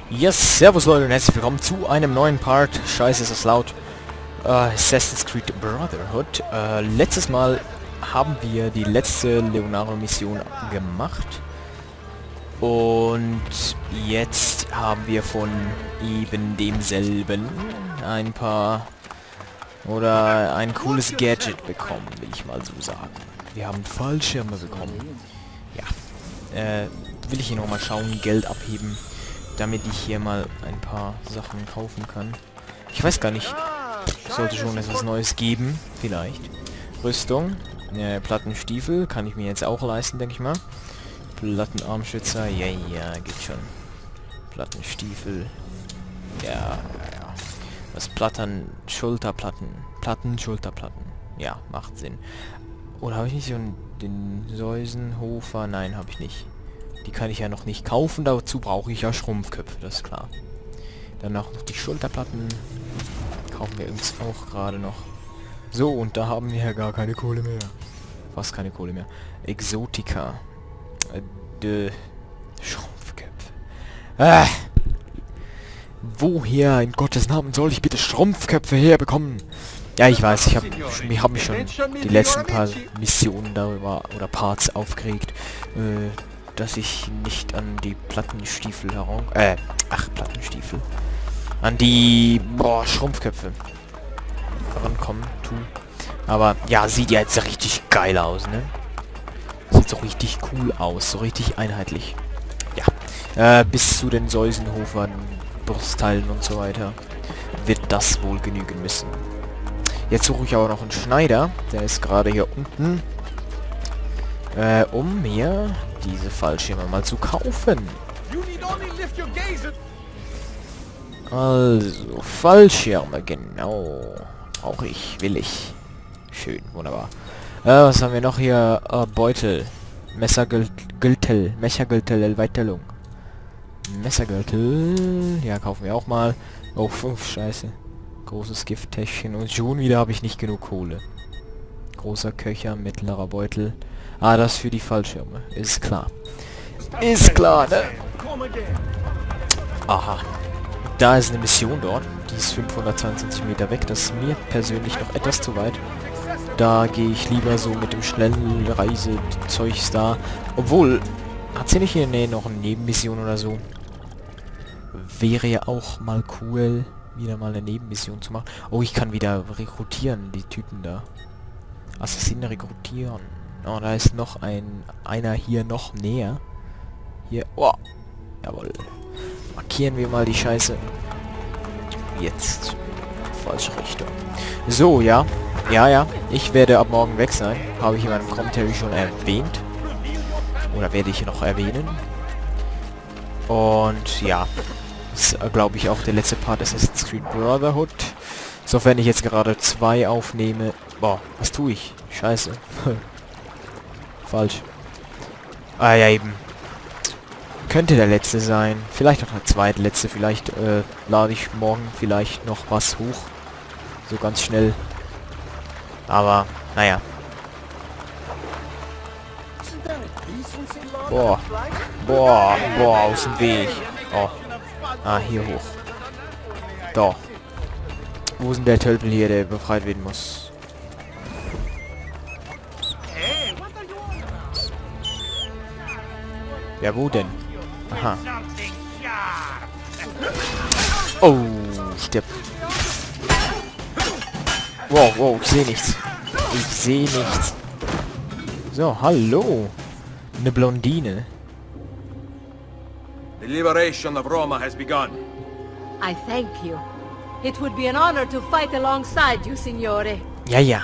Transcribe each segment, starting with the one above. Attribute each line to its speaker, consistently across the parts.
Speaker 1: Yes, servus Leute und herzlich willkommen zu einem neuen Part. Scheiße, ist das laut. Assassin's Creed Brotherhood. Letztes Mal haben wir die letzte Leonardo-Mission gemacht. Und jetzt haben wir von eben demselben ein paar... oder ein cooles Gadget bekommen, will ich mal so sagen. Wir haben Fallschirme bekommen. Ja, will ich hier nochmal schauen, Geld abheben, damit ich hier mal ein paar Sachen kaufen kann. Ich weiß gar nicht. Sollte schon etwas Neues geben. Vielleicht. Rüstung. Plattenstiefel. Kann ich mir jetzt auch leisten, denke ich mal. Plattenarmschützer. Ja, ja, geht schon. Plattenstiefel. Ja. Was Platten, Schulterplatten. Platten, Schulterplatten. Ja, macht Sinn. Oder habe ich nicht so den Säusenhofer? Nein, habe ich nicht. Die kann ich ja noch nicht kaufen, dazu brauche ich ja Schrumpfköpfe, das ist klar. Dann auch noch die Schulterplatten. Kaufen wir uns auch gerade noch. So, und da haben wir ja gar keine Kohle mehr. Fast keine Kohle mehr. Exotika. Schrumpfköpfe. Woher in Gottes Namen soll ich bitte Schrumpfköpfe herbekommen? Ja, ich weiß, ich hab mich schon die letzten paar Missionen darüber oder Parts aufgeregt, dass ich nicht an die Plattenstiefel Plattenstiefel. An die, Schrumpfköpfe herankommen, Aber, ja, sieht ja jetzt richtig geil aus, ne? Sieht so richtig cool aus, so richtig einheitlich. Ja, bis zu den Säusenhofern, Brustteilen und so weiter wird das wohl genügen müssen. Jetzt suche ich aber noch einen Schneider, der ist gerade hier unten, um mir diese Fallschirme mal zu kaufen. Also, Fallschirme, genau. Brauche ich, will ich. Schön, wunderbar. Was haben wir noch hier? Beutel. Messergürtel. Erweiterung. Messergürtel. Ja, kaufen wir auch mal. Oh, scheiße. Großes Gifttäschchen. Und schon wieder habe ich nicht genug Kohle. Großer Köcher, mittlerer Beutel. Ah, das für die Fallschirme. Ist klar. Ist klar, ne? Aha. Da ist eine Mission dort. Die ist 522 Meter weg. Das ist mir persönlich noch etwas zu weit. Da gehe ich lieber so mit dem schnellen Reisezeugs da. Obwohl, hat sie nicht hier in der Nähe noch eine Nebenmission oder so? Wäre ja auch mal cool, wieder mal eine Nebenmission zu machen. Oh, ich kann wieder rekrutieren, die Typen da. Assassinen rekrutieren. Oh, da ist noch einer hier noch näher. Hier, oh, jawohl. Markieren wir mal die Scheiße. Jetzt. Falsche Richtung. So, ja. Ja. Ich werde ab morgen weg sein. Habe ich in meinem Commentary schon erwähnt. Oder werde ich noch erwähnen. Und ja. Das ist, glaube ich, auch der letzte Part des Assassin's Creed Brotherhood. Sofern ich jetzt gerade 2 aufnehme. Boah, was tue ich? Scheiße. Falsch. Ah ja, eben. Könnte der letzte sein. Vielleicht auch der zweitletzte. Vielleicht lade ich morgen vielleicht noch was hoch. So ganz schnell. Aber, naja. Boah, aus dem Weg. Oh. Ah, hier hoch. Da. Wo ist denn der Tölpel hier, der befreit werden muss? Ja, wo denn? Aha. Oh, stirb. Wow, ich sehe nichts. Ich sehe nichts. So, hallo. Eine Blondine.
Speaker 2: The liberation of Roma has begun.
Speaker 3: I thank you. It would be an honor to fight alongside you, Signore.
Speaker 1: Ja.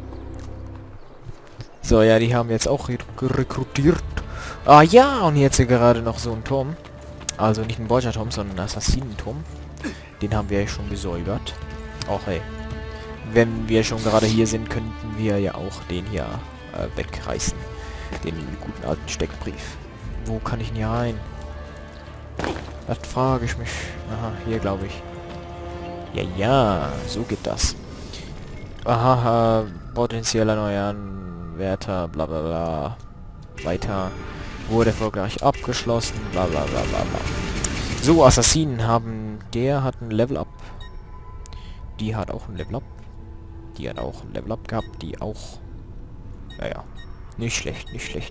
Speaker 1: So, ja, die haben jetzt auch rekrutiert. Ah ja, und jetzt hier gerade noch so ein Turm. Also nicht ein Borgia-Turm, sondern ein Assassinenturm. Den haben wir ja schon gesäubert. Auch hey. Wenn wir schon gerade hier sind, könnten wir ja auch den hier wegreißen. Den guten alten Steckbrief. Wo kann ich denn hier rein? Das frage ich mich. Aha, hier glaube ich. Ja, so geht das. Aha, potenzieller neuer Anwärter, bla bla bla. Weiter. Wurde erfolgreich abgeschlossen, bla bla bla bla bla. So, Assassinen haben... Der hat ein Level Up. Die hat auch ein Level Up. Die hat auch ein Level Up gehabt. Die auch... Naja. Nicht schlecht, nicht schlecht.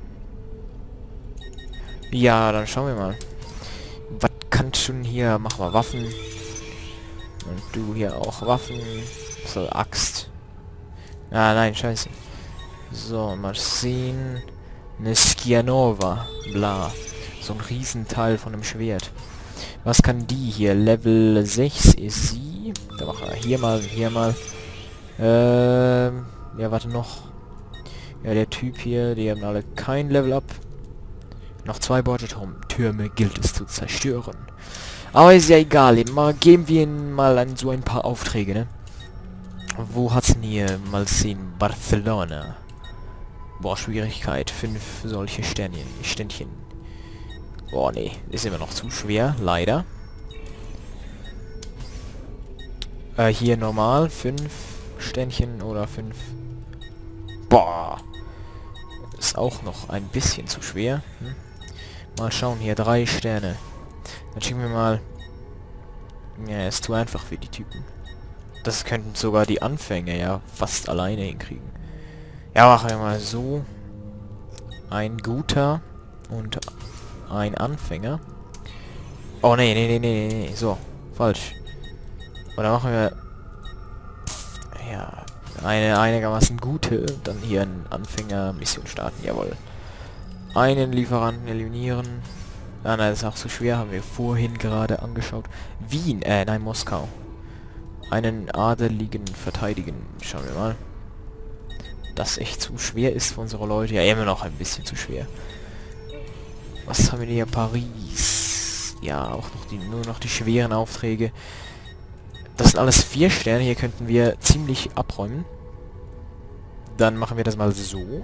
Speaker 1: Ja, dann schauen wir mal. Was kannst du denn hier? Mach mal Waffen. Und du hier auch Waffen. So, Axt. Ah, nein, scheiße. So, mal sehen. Eine Skianova. Bla. So ein Riesenteil von einem Schwert. Was kann die hier? Level 6 ist sie. Da machen wir hier mal, hier mal. Ja, warte noch. Ja, der Typ hier, die haben alle kein Level Up. Noch 2 Beutetürme gilt es zu zerstören. Aber ist ja egal. Geben wir ihnen mal so ein paar Aufträge, ne? Wo hat's denn hier? Mal sehen. Barcelona. Boah, Schwierigkeit. 5 solche Ständchen. Boah, nee. Ist immer noch zu schwer. Leider. Hier normal. 5 Ständchen oder 5. Boah. Ist auch noch ein bisschen zu schwer. Mal schauen. Hier 3 Sterne. Dann schicken wir mal... Ja, ist zu einfach für die Typen. Das könnten sogar die Anfänger ja fast alleine hinkriegen. Ja, machen wir mal so. Ein guter und ein Anfänger. Oh, nee. So, falsch. Oder machen wir... Ja, eine einigermaßen gute. Dann hier ein Anfänger-Mission starten. Jawohl. Einen Lieferanten eliminieren. Ah, nein, das ist auch zu schwer. Haben wir vorhin gerade angeschaut. Wien, nein, Moskau. Einen Adeligen verteidigen. Schauen wir mal. Das echt zu schwer ist für unsere Leute. Ja, immer noch ein bisschen zu schwer. Was haben wir hier? Paris. Ja, auch noch nur noch die schweren Aufträge. Das sind alles 4 Sterne. Hier könnten wir ziemlich abräumen. Dann machen wir das mal so.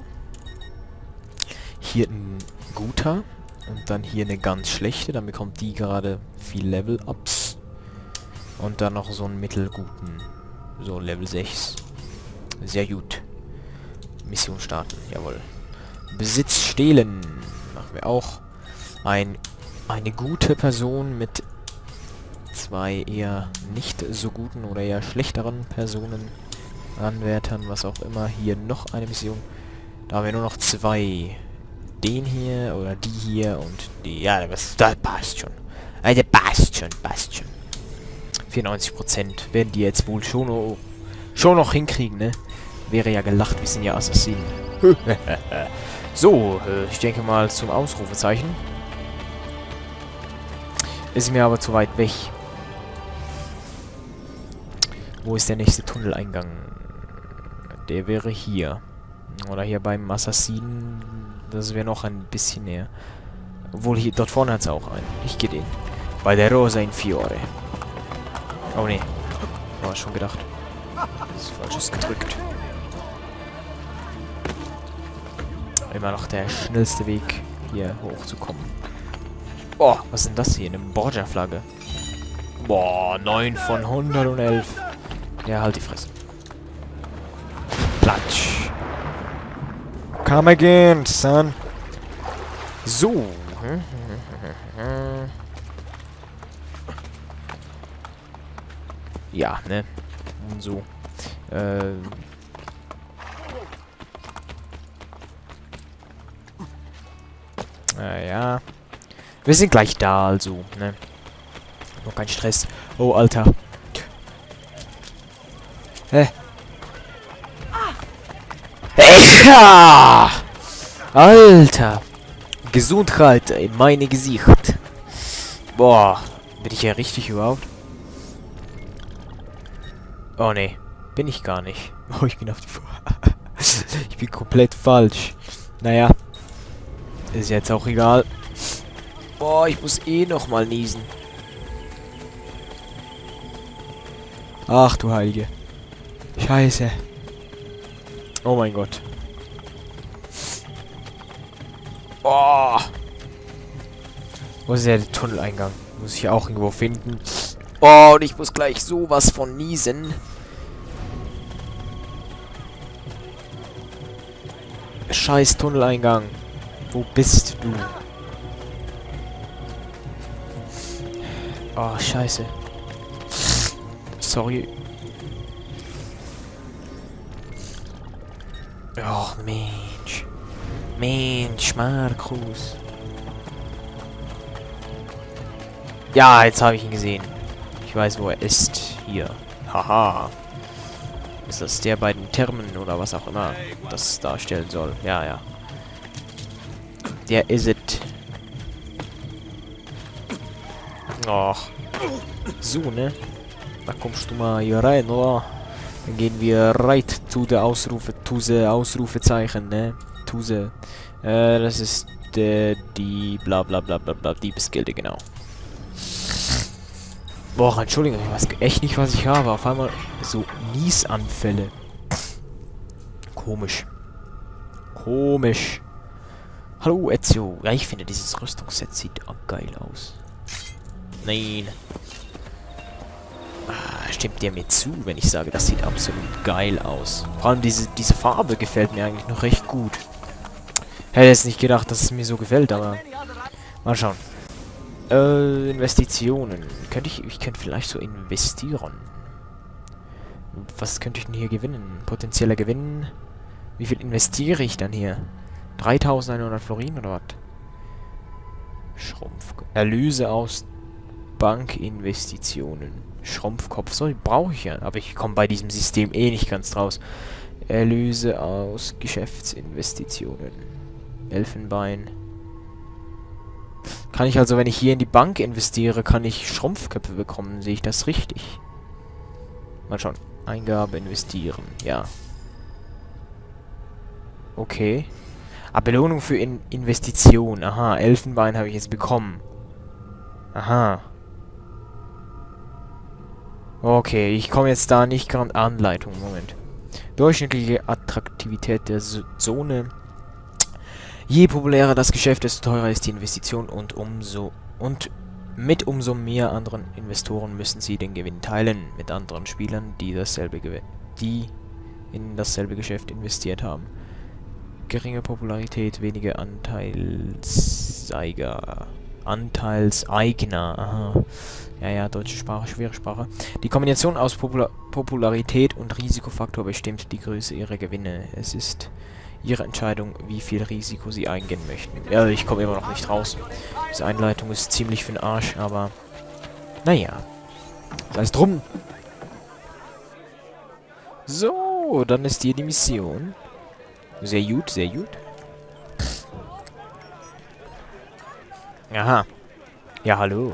Speaker 1: Hier ein guter. Und dann hier eine ganz schlechte. Dann bekommt die gerade viel Level-Ups. Und dann noch so einen mittelguten. So Level 6. Sehr gut. Mission starten. Jawohl. Besitz stehlen. Machen wir auch. Eine gute Person mit 2 eher nicht so guten oder eher schlechteren Personen. Anwärtern, was auch immer. Hier noch eine Mission. Da haben wir nur noch 2. Den hier oder die hier und die. Ja, das passt schon. Also passt schon. 94% werden die jetzt wohl schon noch hinkriegen, ne? Wäre ja gelacht, wir sind ja Assassinen. So, ich denke mal zum Ausrufezeichen. Ist mir aber zu weit weg. Wo ist der nächste Tunneleingang? Der wäre hier. Oder hier beim Assassinen. Das wäre noch ein bisschen näher. Obwohl, hier dort vorne hat es auch einen. Ich gehe den. Bei der Rosa in Fiore. Oh ne. War schon gedacht. Das ist Falsches gedrückt. Immer noch der schnellste Weg, hier hochzukommen. Boah, was ist denn das hier? Eine Borgia-Flagge. Boah, 9 von 111. Ja, halt die Fresse. Platsch. Come again, son. So. Ja, ne? Und so. Ja. Wir sind gleich da, also, ne? Noch kein Stress. Oh, Alter. Hä? Ja! Alter! Gesundheit in meine Gesicht. Boah. Bin ich ja richtig überhaupt? Oh, ne. Bin ich gar nicht. Oh, ich bin auf die... Ich bin komplett falsch. Naja. Ist jetzt auch egal. Boah, ich muss eh noch mal niesen. Ach du Heilige. Scheiße. Oh mein Gott. Oh. Wo ist der Tunneleingang? Muss ich auch irgendwo finden. Oh, und ich muss gleich sowas von niesen. Scheiß Tunneleingang. Wo bist du? Oh, scheiße. Sorry. Oh, Mensch. Mensch, Markus. Ja, jetzt habe ich ihn gesehen. Ich weiß, wo er ist. Hier. Haha. Ist das der bei den Thermen oder was auch immer das darstellen soll? Ja, ja. Der is it. Och. So, ne? Da kommst du mal hier rein, oder? Dann gehen wir right zu der Ausrufezeichen, ne? Tuse. Das ist die bla bla bla bla bla Diebesgilde, genau. Boah, Entschuldigung, ich weiß echt nicht, was ich habe. Auf einmal so Niesanfälle. Komisch. Komisch. Hallo, Ezio. Ja, ich finde, dieses Rüstungsset sieht auch geil aus. Nein. Ah, stimmt dir mir zu, wenn ich sage, das sieht absolut geil aus. Vor allem diese Farbe gefällt mir eigentlich noch recht gut. Hätte jetzt nicht gedacht, dass es mir so gefällt, aber mal schauen. Investitionen. Ich könnte vielleicht so investieren. Was könnte ich denn hier gewinnen? Potenzieller Gewinn. Wie viel investiere ich dann hier? 3100 Florin oder was? Erlöse aus Bankinvestitionen. Schrumpfkopf. So, brauche ich ja. Aber ich komme bei diesem System eh nicht ganz draus. Erlöse aus Geschäftsinvestitionen. Elfenbein. Kann ich also, wenn ich hier in die Bank investiere, kann ich Schrumpfköpfe bekommen? Sehe ich das richtig? Mal schauen. Eingabe, investieren. Ja. Okay. Ah, Belohnung für Investition. Aha, Elfenbein habe ich jetzt bekommen. Aha. Okay, ich komme jetzt da nicht gerade... Anleitung, Moment. Durchschnittliche Attraktivität der Zone. Je populärer das Geschäft, desto teurer ist die Investition und mit umso mehr anderen Investoren müssen sie den Gewinn teilen mit anderen Spielern, die in dasselbe Geschäft investiert haben. Geringe Popularität, wenige Anteilseigner. Aha. Ja, deutsche Sprache, schwere Sprache. Die Kombination aus Popularität und Risikofaktor bestimmt die Größe ihrer Gewinne. Es ist ihre Entscheidung, wie viel Risiko sie eingehen möchten. Ja, ich komme immer noch nicht raus. Diese Einleitung ist ziemlich für den Arsch, aber... Naja. Sei es drum. So, dann ist hier die Mission. Sehr gut, sehr gut. Aha. Ja, hallo.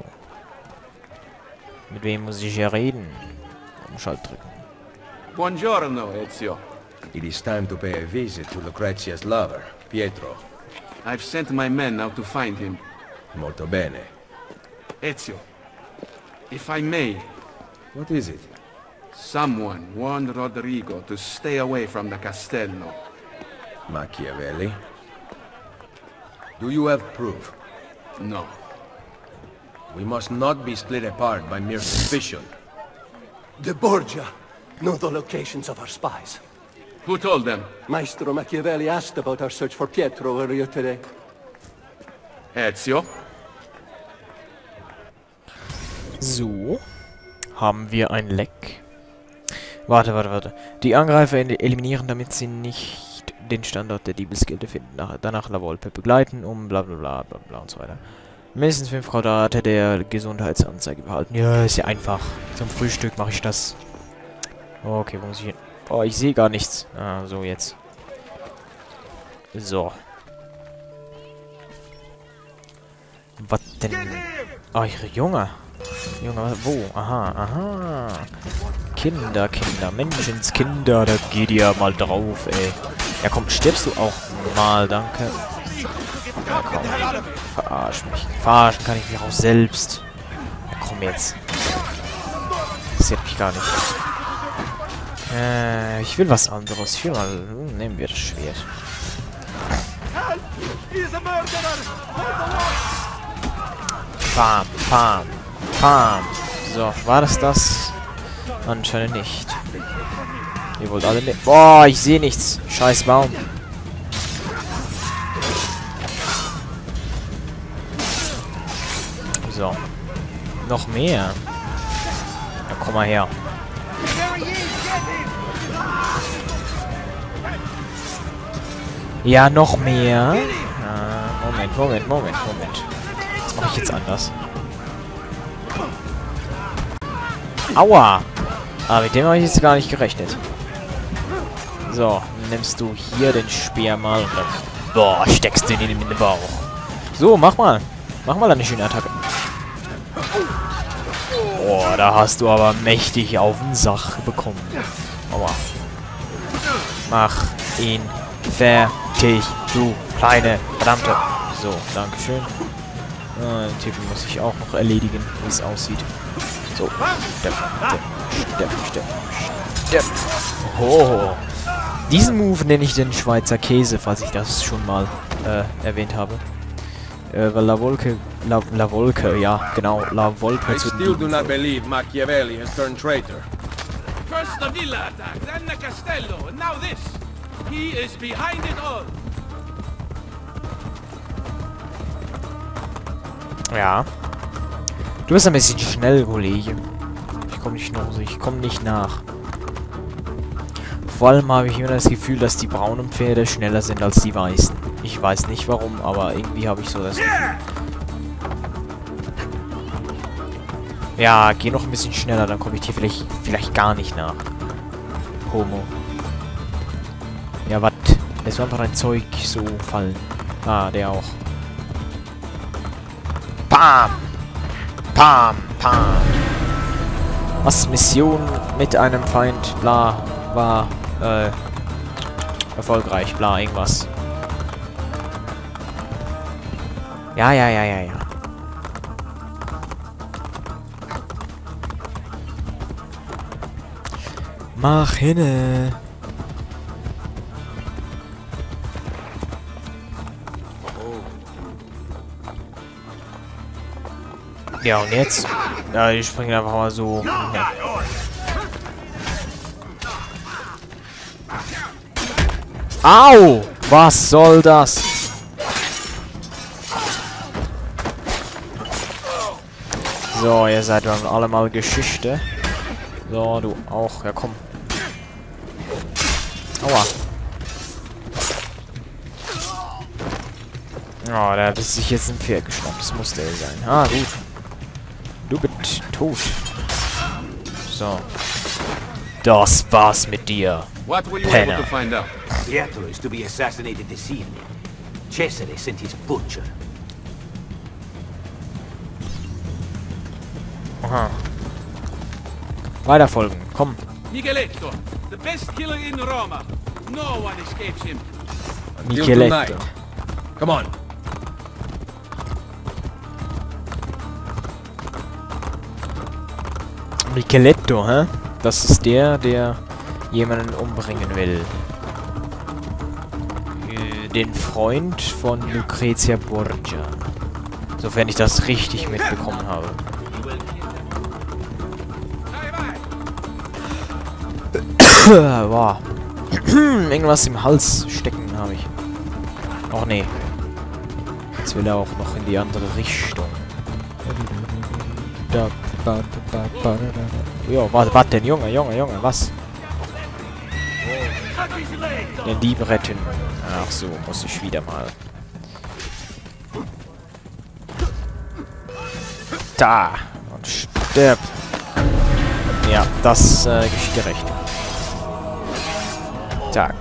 Speaker 1: Mit wem muss ich hier reden? Umschalt drücken.
Speaker 2: Buongiorno, Ezio.
Speaker 4: It is time to pay a visit to Lucrezia's lover, Pietro.
Speaker 2: I've sent my men out to find him.
Speaker 4: Molto bene.
Speaker 2: Ezio, if I may,
Speaker 4: What is it?
Speaker 2: someone warned Rodrigo to stay away from the Castello.
Speaker 4: Machiavelli? Do you have proof?
Speaker 2: No.
Speaker 4: We must not be split apart by mere suspicion.
Speaker 5: The Borgia know the locations of our spies.
Speaker 2: Who told them?
Speaker 5: Maestro Machiavelli asked about our search for Pietro earlier today.
Speaker 2: Ezio?
Speaker 1: So. Haben wir ein Leck. Warte. Die Angreifer eliminieren, damit sie nicht den Standort der Diebesgilde finden. Danach La Volpe begleiten, um bla bla bla bla bla und so weiter. Mindestens 5 Quadrate der Gesundheitsanzeige behalten. Ja, ist ja einfach. Zum Frühstück mache ich das. Okay, wo muss ich hin? Oh, ich sehe gar nichts. Ah, so jetzt. So. Was denn? Oh, Junge. Junge, wo? Aha. Kinder, Menschenskinder, da geht ihr mal drauf, ey. Ja, komm, stirbst du auch mal, danke. Ja, komm. Verarsch mich. Verarschen kann ich mich auch selbst. Ja, komm jetzt. Das interessiert mich gar nicht. Ich will was anderes. Ich will mal... Nehmen wir das Schwert. Bam. So, war das? Anscheinend nicht. Ihr wollt alle nicht... Boah, ich sehe nichts. Scheiß Baum. So. Noch mehr. Ja, komm mal her. Ja, noch mehr. Moment. Das mache ich jetzt anders. Aua! Aber mit dem habe ich jetzt gar nicht gerechnet. So, nimmst du hier den Speer mal und dann... Boah, steckst du ihn in den Bauch. So, mach mal. Mach mal eine schöne Attacke. Boah, da hast du aber mächtig auf den Sack bekommen. Aua. Mach ihn fertig, du kleine verdammte. So, dankeschön. Den Typen muss ich auch noch erledigen, wie es aussieht. So. Stepp. Oh. Diesen Move nenne ich den Schweizer Käse, falls ich das schon mal erwähnt habe. Weil La Volpe, ja, genau, La Volpe
Speaker 4: I
Speaker 1: zu
Speaker 4: still do
Speaker 1: den
Speaker 4: not believe Machiavelli has turned traitor.
Speaker 6: First the villa attack, then the castello, and now this. He is behind it all.
Speaker 1: Ja. Du bist ein bisschen schnell, Kollege. Ich komme nicht nach. Vor allem habe ich immer das Gefühl, dass die braunen Pferde schneller sind als die weißen. Ich weiß nicht warum, aber irgendwie habe ich so das Gefühl. Ja, geh noch ein bisschen schneller, dann komme ich dir vielleicht gar nicht nach. Homo. Ja, was? Lässt einfach ein Zeug so fallen. Ah, der auch. Bam! Pam! Was? Mission mit einem Feind, bla, war, erfolgreich, bla, irgendwas. Ja. Mach hinne. Ja, und jetzt? Ja, die springen einfach mal so. Ja. Au! Was soll das? So, ihr seid dann alle mal Geschichte. So, du auch. Ja, komm. Aua. Oh, der hat sich jetzt ein Pferd geschnappt. Das muss der sein. Ah, gut. Du bist tot. So. Das war's mit dir.
Speaker 2: What were you
Speaker 1: Penner.
Speaker 2: able to find out?
Speaker 7: Pietro is to be assassinated this evening. Cesare sent his butcher.
Speaker 1: Aha. Weiter folgen. Komm.
Speaker 6: Micheletto, the best killer in Roma. No one escapes him.
Speaker 4: Until
Speaker 1: Micheletto.
Speaker 4: tonight. Come on.
Speaker 1: Micheletto, hä? Das ist der jemanden umbringen will. Den Freund von Lucrezia Borgia. Sofern ich das richtig mitbekommen habe. Boah. Irgendwas im Hals stecken habe ich. Och nee. Jetzt will er auch noch in die andere Richtung. Jo, warte denn, Junge, was? Den Dieb retten. Ach so, muss ich wieder mal. Da. Und stirb. Ja, das geschieht dir recht. Tag.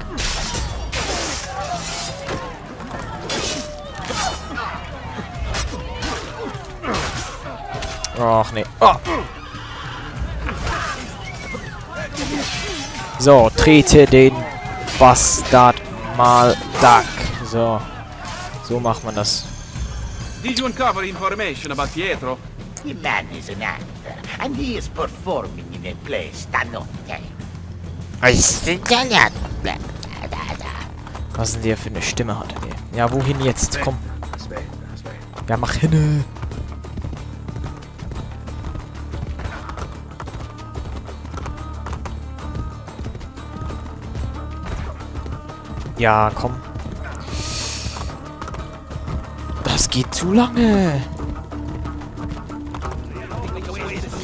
Speaker 1: Ach nee. Oh. So, trete den Bastard mal Duck. So macht man das.
Speaker 2: Did you uncover information about Pietro?
Speaker 7: The man is an actor, and he is performing in a play stanotte.
Speaker 1: Was denn der für eine Stimme hat? Ey? Ja, wohin jetzt? Komm. Ja, mach hinne. Ja, komm. Das geht zu lange.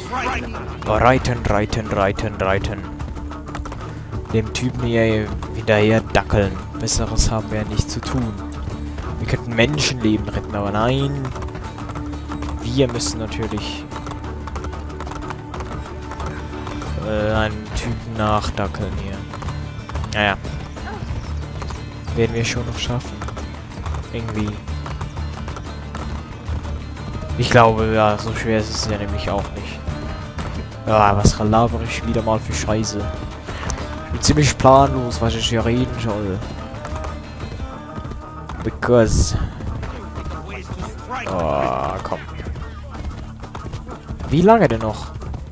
Speaker 1: Reiten, reiten, reiten, reiten. Dem Typen hier hinterher dackeln. Besseres haben wir ja nicht zu tun. Wir könnten Menschenleben retten, aber nein. Wir müssen natürlich einen Typen nachdackeln hier. Naja. Werden wir schon noch schaffen. Irgendwie. Ich glaube, ja, so schwer ist es ja nämlich auch nicht. Ja, was labere ich wieder mal für Scheiße. Ich bin ziemlich planlos, was ich hier reden soll. Because... Oh, komm. Wie lange denn noch?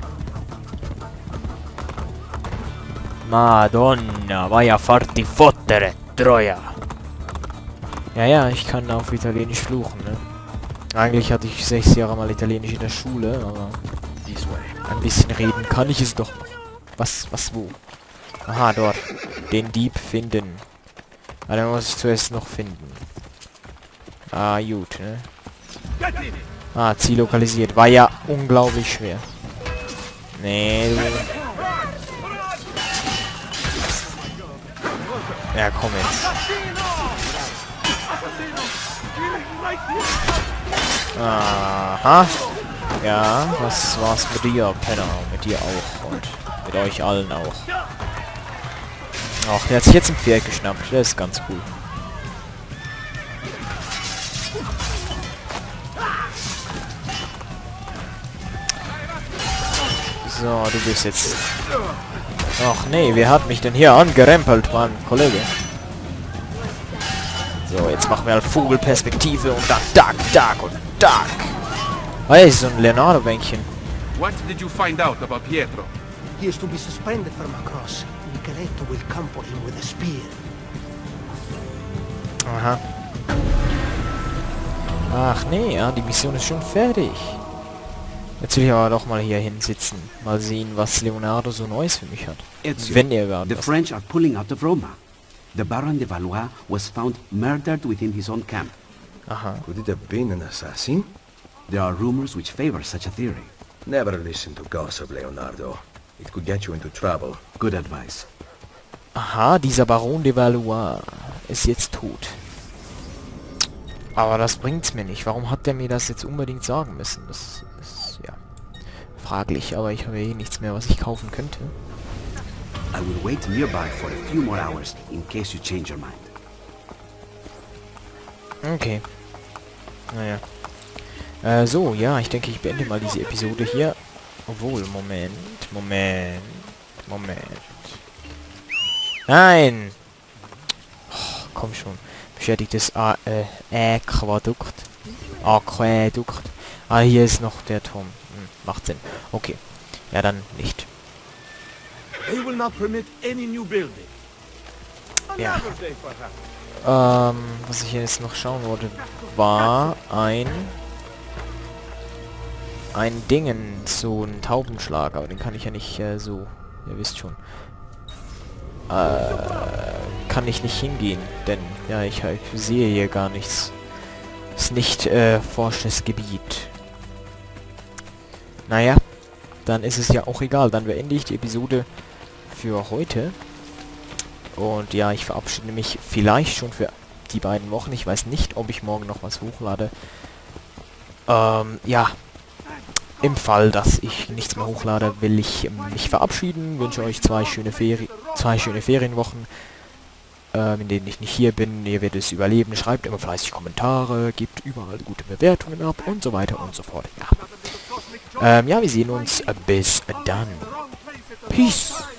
Speaker 1: Madonna, vai a farti fottere, Troja. Ja, ich kann auf Italienisch fluchen, ne? Eigentlich hatte ich 6 Jahre mal Italienisch in der Schule, aber... Ein bisschen reden kann ich es doch noch. Was, wo? Aha, dort. Den Dieb finden. Ah, dann muss ich zuerst noch finden. Ah, gut, ne? Ah, Ziel lokalisiert. War ja unglaublich schwer. Nee, du... Ja, komm jetzt. Aha. Ja, was war's mit dir, Penner? Mit dir auch. Und mit euch allen auch. Ach, der hat sich jetzt ein Pferd geschnappt. Das ist ganz cool. So, du bist jetzt... Ach nee, wer hat mich denn hier angerempelt, Mann, Kollege? So, jetzt machen wir halt Vogelperspektive und dann Duck und Duck. Hey, so ein Leonardo-Bänkchen.
Speaker 2: What did you find out about Pietro?
Speaker 5: He is to be suspended from a cross. Micheletto will come for him with a spear.
Speaker 1: Aha. Ach nee, ja, die Mission ist schon fertig. Jetzt will ich aber doch mal hier hinsitzen. Mal sehen, was Leonardo so Neues für mich hat.
Speaker 8: Ezio,
Speaker 1: Wenn er überhaupt
Speaker 8: the
Speaker 1: was...
Speaker 8: French are pulling out of Roma. The Baron de Valois was found murdered within his own camp.
Speaker 1: Aha.
Speaker 9: Could it have been an assassin?
Speaker 8: There are rumors which favor such a theory.
Speaker 9: Never listen to gossip, Leonardo. It could get you into trouble.
Speaker 8: Good advice.
Speaker 1: Aha, dieser Baron de Valois ist jetzt tot. Aber das bringt's mir nicht. Warum hat der mir das jetzt unbedingt sagen müssen? Das ist, ja, fraglich. Aber ich habe eh nichts mehr, was ich kaufen könnte.
Speaker 8: I will wait nearby for a few more hours in case you change your mind.
Speaker 1: Okay. Naja. So, ja, ich denke, ich beende mal diese Episode hier. Obwohl, Moment. Nein! Oh, komm schon. Beschädigtes Aquädukt. Ah, hier ist noch der Turm. Macht Sinn. Okay. Ja, dann nicht.
Speaker 6: They will not permit any new building.
Speaker 1: Ja.
Speaker 6: Another day, perhaps.
Speaker 1: Was ich jetzt noch schauen wollte, war ein Dingen, so ein Taubenschlag, aber den kann ich ja nicht so, ihr wisst schon. Kann ich nicht hingehen, denn ja, ich sehe hier gar nichts. Ist nicht erforschtes Gebiet. Naja, dann ist es ja auch egal, dann beende ich die Episode für heute. Und ja, ich verabschiede mich vielleicht schon für die beiden Wochen. Ich weiß nicht, ob ich morgen noch was hochlade. Ja. Im Fall, dass ich nichts mehr hochlade, will ich mich verabschieden. Wünsche euch zwei schöne Ferienwochen, in denen ich nicht hier bin. Ihr werdet es überleben. Schreibt immer fleißig Kommentare, gebt überall gute Bewertungen ab und so weiter und so fort. Ja, ja, wir sehen uns. Bis dann. Peace.